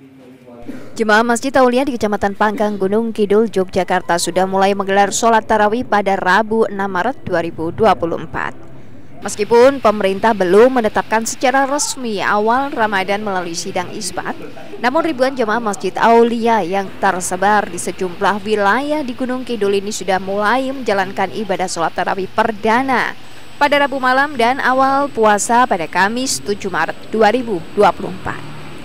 Jemaah Masjid Aulia di Kecamatan Pangkang, Gunung Kidul, Yogyakarta sudah mulai menggelar sholat tarawih pada Rabu 6 Maret 2024. Meskipun pemerintah belum menetapkan secara resmi awal Ramadan melalui sidang isbat, namun ribuan jemaah Masjid Aulia yang tersebar di sejumlah wilayah di Gunung Kidul ini sudah mulai menjalankan ibadah sholat tarawih perdana pada Rabu malam dan awal puasa pada Kamis 7 Maret 2024.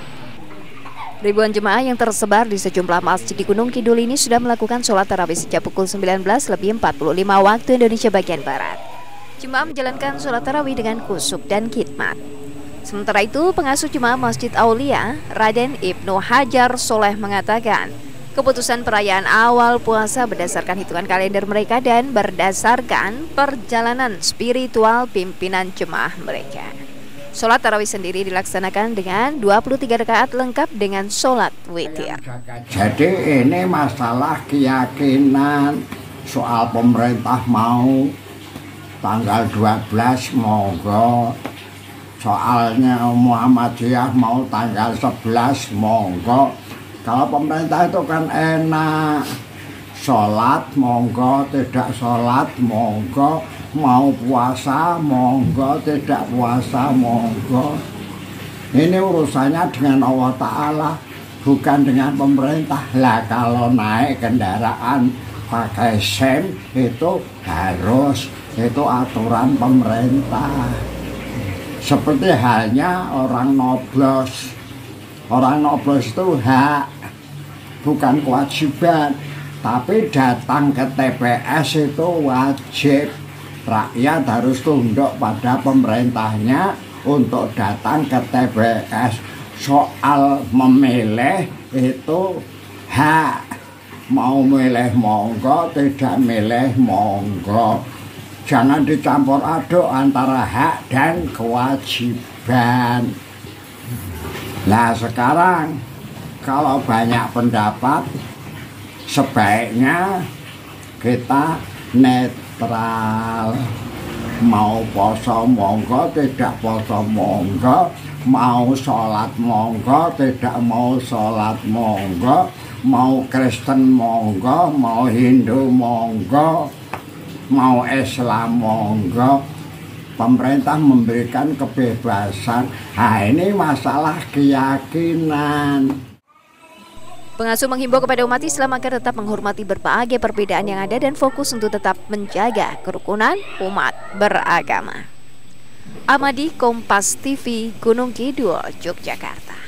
Ribuan jemaah yang tersebar di sejumlah masjid di Gunung Kidul ini sudah melakukan sholat tarawih sejak pukul 19:45 waktu Indonesia bagian Barat. Jemaah menjalankan sholat tarawih dengan khusyuk dan khidmat. Sementara itu, pengasuh jemaah Masjid Aulia, Raden Ibnu Hajar Soleh mengatakan, keputusan perayaan awal puasa berdasarkan hitungan kalender mereka dan berdasarkan perjalanan spiritual pimpinan jemaah mereka. Sholat tarawih sendiri dilaksanakan dengan 23 rakaat lengkap dengan sholat witir. Jadi ini masalah keyakinan, soal pemerintah mau tanggal 12 monggo, soalnya Muhammadiyah mau tanggal 11 monggo. Kalau pemerintah itu kan enak, sholat monggo, tidak sholat monggo, mau puasa monggo, tidak puasa monggo. Ini urusannya dengan Allah Ta'ala, bukan dengan pemerintah. Lah kalau naik kendaraan pakai SIM itu harus, itu aturan pemerintah. Seperti halnya orang noblos. Orang noblos itu hak, bukan kewajiban. Tapi datang ke TPS itu wajib. Rakyat harus tunduk pada pemerintahnya untuk datang ke TPS. Soal memilih itu hak. Mau milih monggo, tidak milih monggo. Jangan dicampur aduk antara hak dan kewajiban. Nah sekarang kalau banyak pendapat, sebaiknya kita netral. Mau poso monggo, tidak poso monggo. Mau sholat monggo, tidak mau sholat monggo. Mau Kristen monggo, mau Hindu monggo, mau Islam monggo. Pemerintah memberikan kebebasan. Nah ini masalah keyakinan. Pengasuh menghimbau kepada umat Islam agar tetap menghormati berbagai perbedaan yang ada dan fokus untuk tetap menjaga kerukunan umat beragama. Amadi, Kompas TV, Gunung Kidul, Yogyakarta.